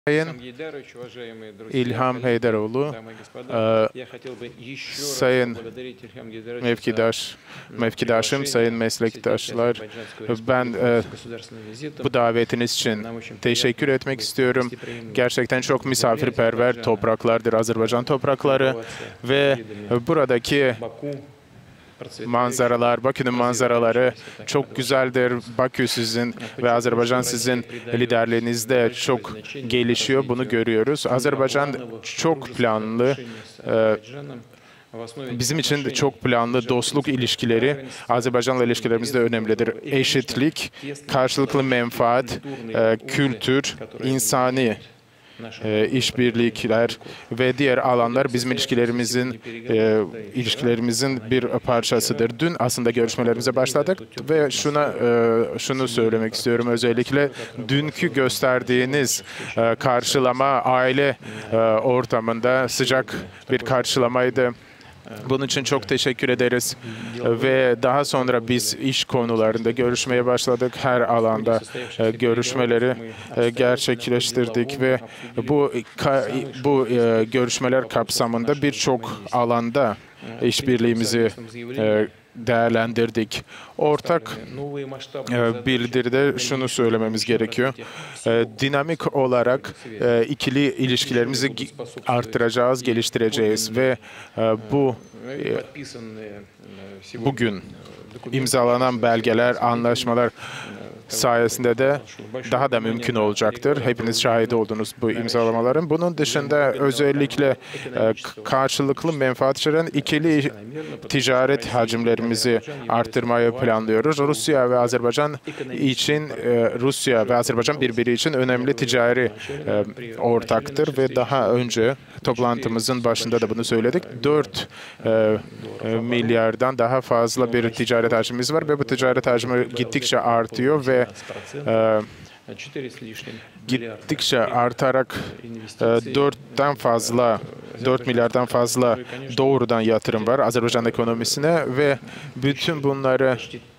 Sayın İlham Heydaroğlu, sayın mevkidaşım, sayın meslektaşlar, ben bu davetiniz için teşekkür etmek istiyorum. Gerçekten çok misafirperver topraklardır Azerbaycan toprakları ve buradaki manzaralar, Bakü'nün manzaraları çok güzeldir. Bakü sizin ve Azerbaycan sizin liderliğinizde çok gelişiyor. Bunu görüyoruz. Azerbaycan çok planlı, bizim için de çok planlı dostluk ilişkileri Azerbaycan'la ilişkilerimizde önemlidir. Eşitlik, karşılıklı menfaat, kültür, insani işbirlikler ve diğer alanlar bizim ilişkilerimizin bir parçasıdır. Dün aslında görüşmelerimize başladık ve şunu söylemek istiyorum. Özellikle dünkü gösterdiğiniz karşılama aile ortamında sıcak bir karşılamaydı. Bunun için çok teşekkür ederiz ve daha sonra biz iş konularında görüşmeye başladık. Her alanda görüşmeleri gerçekleştirdik ve bu görüşmeler kapsamında birçok alanda işbirliğimizi değerlendirdik. Ortak bildiride şunu söylememiz gerekiyor. Dinamik olarak ikili ilişkilerimizi artıracağız, geliştireceğiz ve bugün imzalanan belgeler, anlaşmalar sayesinde de daha da mümkün olacaktır. Hepiniz şahit oldunuz bu imzalamaların. Bunun dışında özellikle karşılıklı menfaat içeren ikili ticaret hacimlerimizi arttırmayı planlıyoruz. Rusya ve Azerbaycan birbiri için önemli ticari ortaktır ve daha önce toplantımızın başında da bunu söyledik. 4 milyardan daha fazla bir ticaret hacmimiz var ve bu ticaret hacmi gittikçe artıyor ve gittikçe artarak 4 milyardan fazla doğrudan yatırım var Azerbaycan ekonomisine ve bütün bunları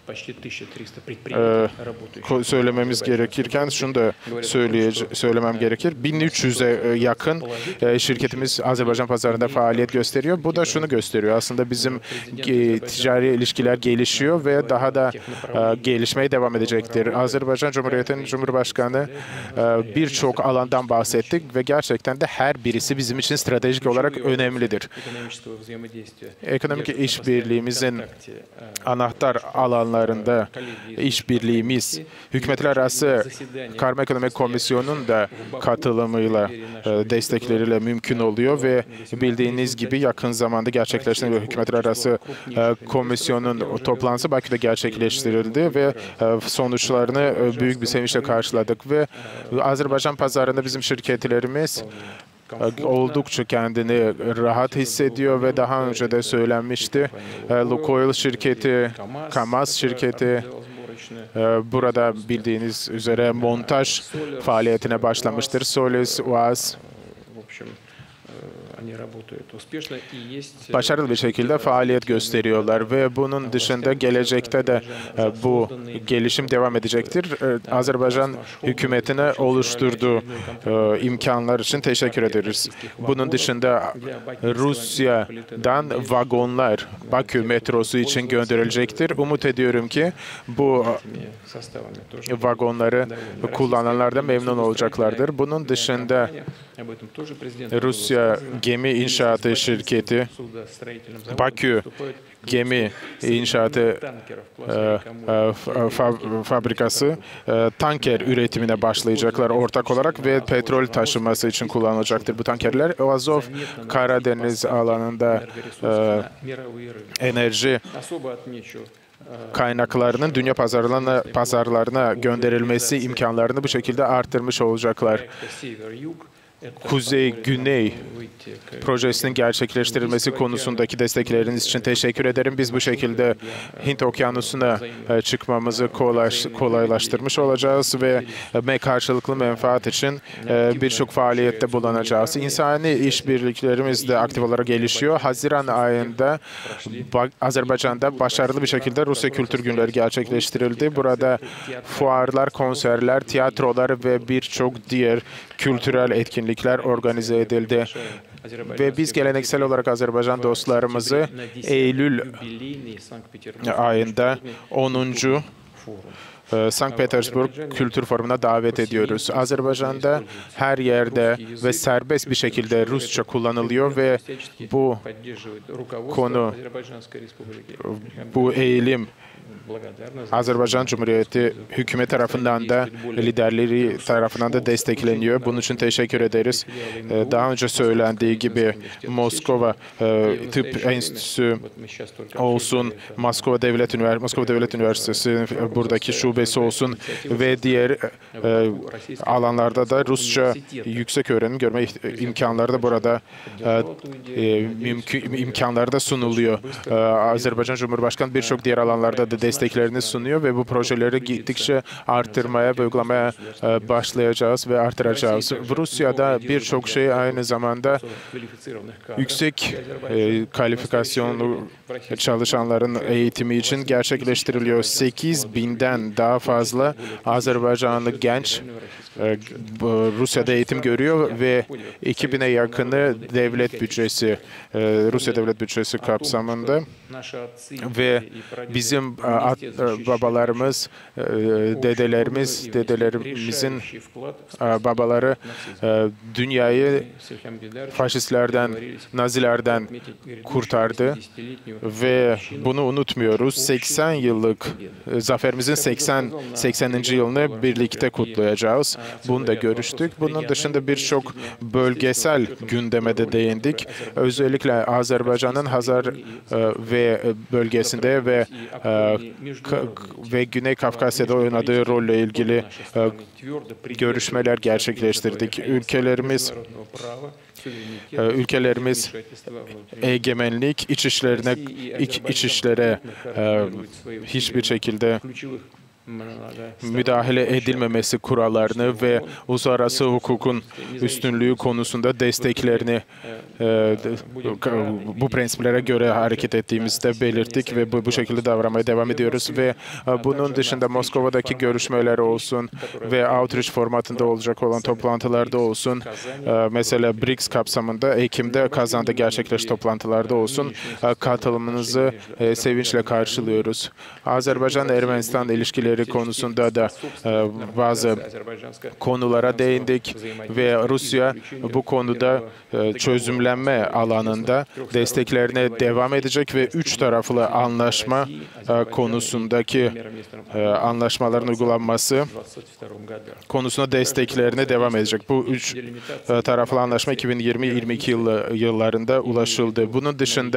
söylememiz gerekirken şunu da söylemem gerekir. 1300'e yakın şirketimiz Azerbaycan pazarında faaliyet gösteriyor. Bu da şunu gösteriyor. Aslında bizim ticari ilişkiler gelişiyor ve daha da gelişmeye devam edecektir. Azerbaycan Cumhuriyeti'nin Cumhurbaşkanı birçok alandan bahsettik ve gerçekten de her birisi bizim için stratejik olarak önemlidir. Ekonomik işbirliğimizin anahtar alanlarında işbirliğimiz, hükümetler arası Karma Ekonomi Komisyonu'nun da katılımıyla, destekleriyle mümkün oluyor ve bildiğiniz gibi yakın zamanda gerçekleştiren hükümetler arası komisyonun toplantısı Bakü'de gerçekleştirildi ve sonuçlarını büyük bir sevinçle karşıladık ve Azerbaycan pazarında bizim şirketlerimiz oldukça kendini rahat hissediyor ve daha önce de söylenmişti. Lukoil şirketi, Kamaz şirketi burada bildiğiniz üzere montaj faaliyetine başlamıştır. Solis, UAZ başarılı bir şekilde faaliyet gösteriyorlar ve bunun dışında gelecekte de bu gelişim devam edecektir. Azerbaycan hükümetine oluşturduğu imkanlar için teşekkür ederiz. Bunun dışında Rusya'dan vagonlar Bakü metrosu için gönderilecektir. Umut ediyorum ki bu vagonları kullananlar da memnun olacaklardır. Bunun dışında Rusya Gemi İnşaatı Şirketi, Bakü Gemi İnşaatı Fabrikası tanker üretimine başlayacaklar ortak olarak ve petrol taşıması için kullanılacaktır bu tankerler. Azov Karadeniz alanında enerji kaynaklarının dünya pazarlarına gönderilmesi imkanlarını bu şekilde arttırmış olacaklar. Kuzey-Güney projesinin gerçekleştirilmesi konusundaki destekleriniz için teşekkür ederim. Biz bu şekilde Hint Okyanusu'na çıkmamızı kolaylaştırmış olacağız ve karşılıklı menfaat için birçok faaliyette bulunacağız. İnsani işbirliklerimiz de aktif olarak gelişiyor. Haziran ayında Azerbaycan'da başarılı bir şekilde Rusya Kültür Günleri gerçekleştirildi. Burada fuarlar, konserler, tiyatrolar ve birçok diğer kültürel etkinlikler organize edildi. Ve biz geleneksel olarak Azerbaycan dostlarımızı Eylül ayında 10. Sankt Petersburg Kültür Forumu'na davet ediyoruz. Azerbaycan'da her yerde ve serbest bir şekilde Rusça kullanılıyor ve bu konu, bu eğilim Azerbaycan Cumhuriyeti hükümet tarafından da, liderleri tarafından da destekleniyor. Bunun için teşekkür ederiz. Daha önce söylendiği gibi Moskova Tıp Enstitüsü olsun, Moskova Devlet Üniversitesi buradaki şubesi olsun ve diğer alanlarda da Rusça yüksek öğrenim görme imkanları da burada imkanları da sunuluyor. Azerbaycan Cumhurbaşkanı birçok diğer alanlarda da desteklerini sunuyor ve bu projeleri gittikçe arttırmaya ve uygulamaya başlayacağız ve artıracağız. Rusya'da birçok şey aynı zamanda yüksek kalifikasyonlu çalışanların eğitimi için gerçekleştiriliyor. 8.000'den daha fazla Azerbaycanlı genç Rusya'da eğitim görüyor ve 2.000'e yakını devlet bütçesi, Rusya devlet bütçesi kapsamında ve bizim babalarımız, dedelerimizin babaları dünyayı faşistlerden, Nazilerden kurtardı ve bunu unutmuyoruz. 80 yıllık zaferimizin 80. yılını birlikte kutlayacağız. Bunu da görüştük. Bunun dışında birçok bölgesel gündeme de değindik. Özellikle Azerbaycan'ın Hazar ve bölgesinde ve Güney Kafkasya'da oynadığı rolle ilgili görüşmeler gerçekleştirdik. Ülkelerimiz egemenlik, iç işlere hiçbir şekilde müdahale edilmemesi kurallarını ve uluslararası hukukun üstünlüğü konusunda desteklerini bu prensiplere göre hareket ettiğimizde belirttik ve bu şekilde davranmaya devam ediyoruz ve bunun dışında Moskova'daki görüşmeler olsun ve outreach formatında olacak olan toplantılarda olsun, mesela BRICS kapsamında Ekim'de Kazan'da gerçekleşen toplantılarda olsun, katılımınızı sevinçle karşılıyoruz. Azerbaycan-Ermenistan ilişkileri konusunda da bazı konulara değindik ve Rusya bu konuda çözümlenme alanında desteklerine devam edecek ve üç taraflı anlaşma konusundaki anlaşmaların uygulanması konusunda desteklerine devam edecek. Bu üç taraflı anlaşma 2020-22 yıllarında ulaşıldı. Bunun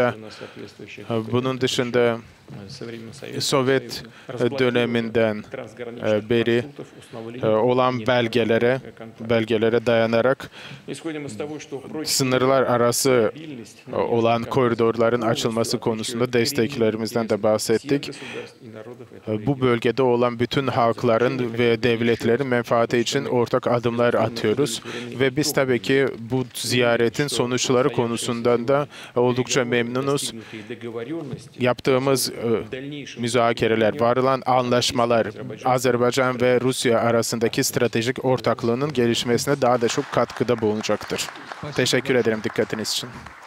dışında Sovyet döneminden beri olan belgelere dayanarak sınırlar arası olan koridorların açılması konusunda desteklerimizden de bahsettik. Bu bölgede olan bütün halkların ve devletlerin menfaati için ortak adımlar atıyoruz ve biz tabii ki bu ziyaretin sonuçları konusundan da oldukça memnunuz. Yaptığımız müzakereler, varılan anlaşmalar Azerbaycan ve Rusya arasındaki stratejik ortaklığının gelişmesine daha da çok katkıda bulunacaktır. Teşekkür ederim dikkatiniz için.